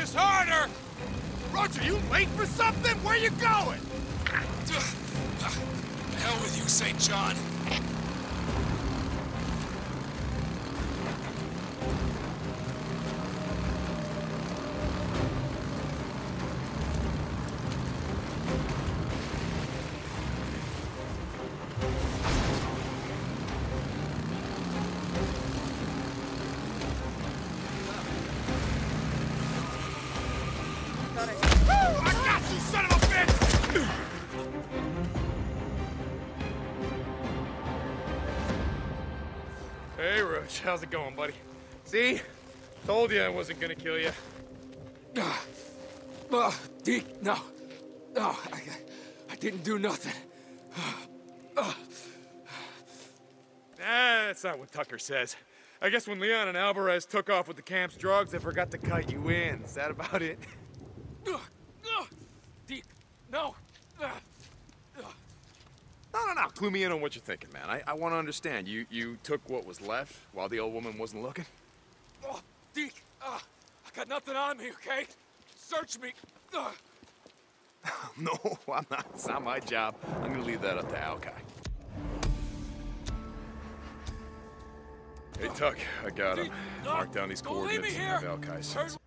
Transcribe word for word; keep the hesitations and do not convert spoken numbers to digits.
this harder! Roger, you late for something? Where you going? The hell with you, Saint John. Hey, Roach, how's it going, buddy? See? Told you I wasn't gonna kill you. Uh, uh, Deke, no. No, I, I didn't do nothing. Uh, Nah, that's not what Tucker says. I guess when Leon and Alvarez took off with the camp's drugs, they forgot to cut you in. Is that about it? uh, uh, Deke, no. Uh, No, no, no. Clue me in on what you're thinking, man. I, I want to understand. You you took what was left while the old woman wasn't looking? Oh, Deke, uh, I got nothing on me, okay? Search me. Uh. No, I'm not. It's not my job. I'm going to leave that up to Alki. Hey, Tuck, I got him. Deke, uh, Mark down these don't leave me coordinates here. of Alki's.